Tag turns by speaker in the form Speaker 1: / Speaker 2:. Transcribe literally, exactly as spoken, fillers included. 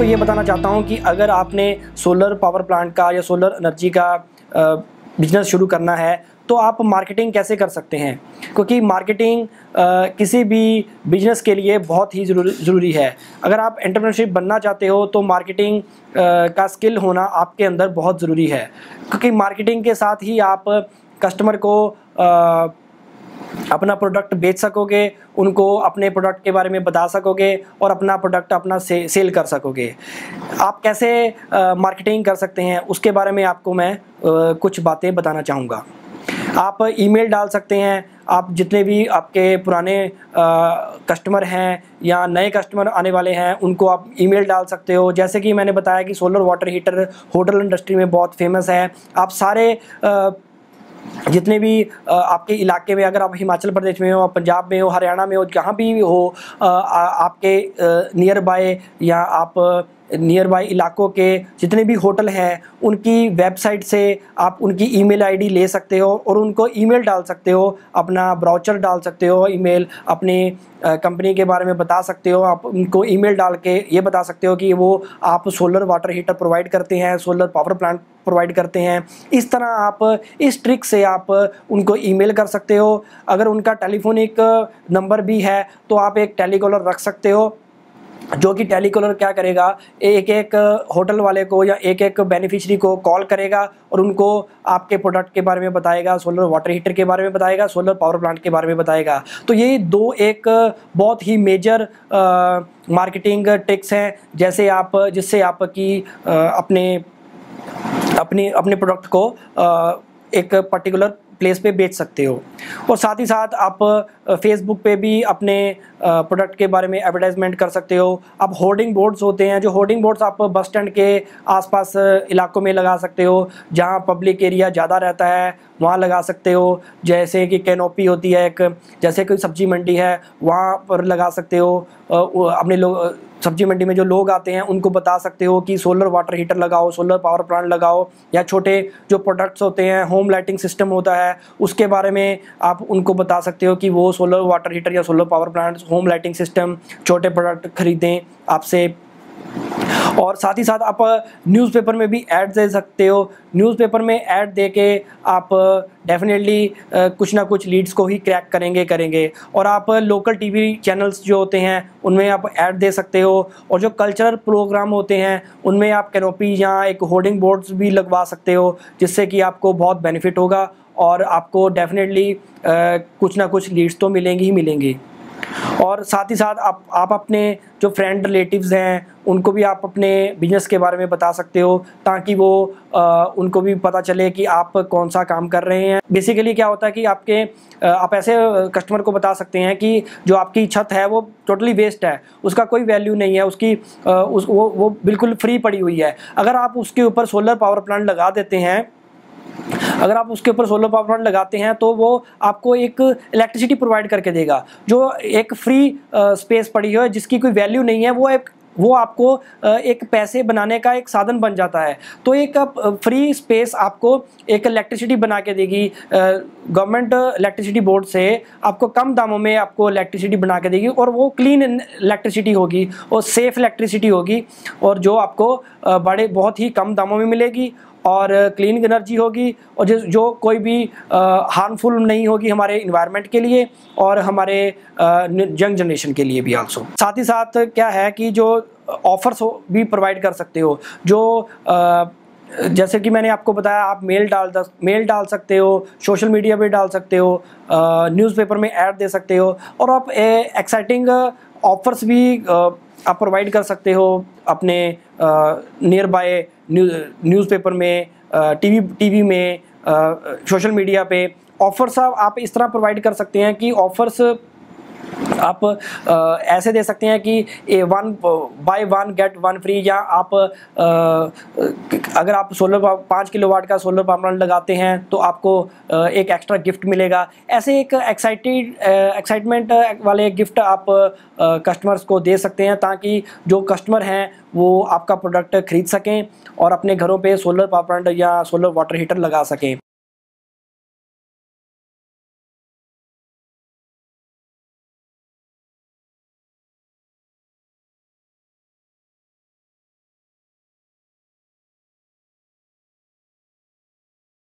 Speaker 1: आपको ये बताना चाहता हूँ कि अगर आपने सोलर पावर प्लांट का या सोलर एनर्जी का बिजनेस शुरू करना है तो आप मार्केटिंग कैसे कर सकते हैं, क्योंकि मार्केटिंग किसी भी बिजनेस के लिए बहुत ही ज़रूरी ज़रूरी है। अगर आप एंटरप्रेन्योरशिप बनना चाहते हो तो मार्केटिंग का स्किल होना आपके अंदर बहुत ज़रूरी है, क्योंकि मार्केटिंग के साथ ही आप कस्टमर को आ, अपना प्रोडक्ट बेच सकोगे, उनको अपने प्रोडक्ट के बारे में बता सकोगे और अपना प्रोडक्ट अपना से, सेल कर सकोगे। आप कैसे आ, मार्केटिंग कर सकते हैं उसके बारे में आपको मैं आ, कुछ बातें बताना चाहूँगा। आप ईमेल डाल सकते हैं, आप जितने भी आपके पुराने कस्टमर हैं या नए कस्टमर आने वाले हैं उनको आप ईमेल डाल सकते हो। जैसे कि मैंने बताया कि solar water heater hotel industry में बहुत फेमस है। आप सारे आ, जितने भी आपके इलाके में, अगर आप हिमाचल प्रदेश में हो, पंजाब में हो, हरियाणा में हो, जहाँ भी हो, आपके नियर बाय या आप नियर बाय इलाकों के जितने भी होटल हैं उनकी वेबसाइट से आप उनकी ईमेल आईडी ले सकते हो और उनको ईमेल डाल सकते हो, अपना ब्राउचर डाल सकते हो, ईमेल अपनी कंपनी के बारे में बता सकते हो। आप उनको ईमेल डाल के ये बता सकते हो कि वो आप सोलर वाटर हीटर प्रोवाइड करते हैं, सोलर पावर प्लांट प्रोवाइड करते हैं। इस तरह आप इस ट्रिक से आप उनको ईमेल कर सकते हो। अगर उनका टेलीफोनिक नंबर भी है तो आप एक टेलीकॉलर रख सकते हो, जो कि टेलीकॉलर क्या करेगा, एक एक होटल वाले को या एक एक बेनिफिशियरी को कॉल करेगा और उनको आपके प्रोडक्ट के बारे में बताएगा, सोलर वाटर हीटर के बारे में बताएगा, सोलर पावर प्लांट के बारे में बताएगा। तो ये दो एक बहुत ही मेजर मार्केटिंग टिप्स हैं जैसे आप जिससे आपकी अपने अपने अपने प्रोडक्ट को एक पर्टिकुलर प्लेस पे बेच सकते हो। और साथ ही साथ आप फेसबुक पे भी अपने प्रोडक्ट के बारे में एडवर्टाइजमेंट कर सकते हो। आप होर्डिंग बोर्ड्स होते हैं, जो होर्डिंग बोर्ड्स आप बस स्टैंड के आसपास इलाकों में लगा सकते हो, जहां पब्लिक एरिया ज़्यादा रहता है वहाँ लगा सकते हो। जैसे कि कैनोपी होती है एक, जैसे कोई सब्जी मंडी है वहाँ पर लगा सकते हो। अपने लोग सब्जी मंडी में जो लोग आते हैं उनको बता सकते हो कि सोलर वाटर हीटर लगाओ, सोलर पावर प्लांट लगाओ, या छोटे जो प्रोडक्ट्स होते हैं, होम लाइटिंग सिस्टम होता है, उसके बारे में आप उनको बता सकते हो कि वो सोलर वाटर हीटर या solar power plant, home lighting system, छोटे प्रोडक्ट खरीदें आपसे। और साथ ही साथ आप न्यूज़पेपर में भी ऐड दे सकते हो। न्यूज़पेपर में ऐड दे के आप डेफिनेटली कुछ ना कुछ लीड्स को ही क्रैक करेंगे करेंगे और आप लोकल टीवी चैनल्स जो होते हैं उनमें आप ऐड दे सकते हो। और जो कल्चरल प्रोग्राम होते हैं उनमें आप कैनोपी या एक होर्डिंग बोर्ड्स भी लगवा सकते हो, जिससे कि आपको बहुत बेनिफिट होगा और आपको डेफिनेटली कुछ ना कुछ लीड्स तो मिलेंगी ही मिलेंगी। और साथ ही साथ आप आप अपने जो फ्रेंड रिलेटिव्स हैं उनको भी आप अपने बिजनेस के बारे में बता सकते हो, ताकि वो आ, उनको भी पता चले कि आप कौन सा काम कर रहे हैं। बेसिकली क्या होता है कि आपके आप ऐसे कस्टमर को बता सकते हैं कि जो आपकी छत है वो टोटली वेस्ट है, उसका कोई वैल्यू नहीं है, उसकी आ, उस वो वो बिल्कुल फ्री पड़ी हुई है। अगर आप उसके ऊपर सोलर पावर प्लांट लगा देते हैं अगर आप उसके ऊपर सोलर पावर प्लांट लगाते हैं तो वो आपको एक इलेक्ट्रिसिटी प्रोवाइड करके देगा, जो एक फ्री स्पेस पड़ी है जिसकी कोई वैल्यू नहीं है, वो एक वो आपको एक पैसे बनाने का एक साधन बन जाता है। तो एक फ्री स्पेस आपको एक इलेक्ट्रिसिटी बना के देगी, गवर्नमेंट इलेक्ट्रिसिटी बोर्ड से आपको कम दामों में आपको इलेक्ट्रिसिटी बना के देगी, और वो क्लीन इलेक्ट्रिसिटी होगी और सेफ इलेक्ट्रिसिटी होगी, और जो आपको बड़े बहुत ही कम दामों में मिलेगी और क्लीन एनर्जी होगी, और जो जो कोई भी हार्मफुल नहीं होगी हमारे इन्वायरमेंट के लिए और हमारे यंग जनरेशन के लिए भी आल्सो। साथ ही साथ क्या है कि जो ऑफर्स हो भी प्रोवाइड कर सकते हो, जो आ, जैसे कि मैंने आपको बताया, आप मेल डाल मेल डाल सकते हो, सोशल मीडिया पे डाल सकते हो, न्यूज़पेपर में ऐड दे सकते हो, और आप एक्साइटिंग ऑफर्स भी आ, आप प्रोवाइड कर सकते हो अपने नियर बाय न्यूज़पेपर में, टीवी टीवी में, सोशल मीडिया पे। ऑफर्स आप इस तरह प्रोवाइड कर सकते हैं कि ऑफर्स आप आ, ऐसे दे सकते हैं कि a one by one get one free, या आप आ, अगर आप सोलर पाँच किलो वाट का सोलर पावर प्लांट लगाते हैं तो आपको आ, एक एक्स्ट्रा गिफ्ट मिलेगा। ऐसे एक एक्साइटेड एक्साइटमेंट वाले गिफ्ट आप कस्टमर्स को दे सकते हैं, ताकि जो कस्टमर हैं वो आपका प्रोडक्ट खरीद सकें और अपने घरों पे सोलर पावर प्लांट या सोलर वाटर हीटर लगा सकें।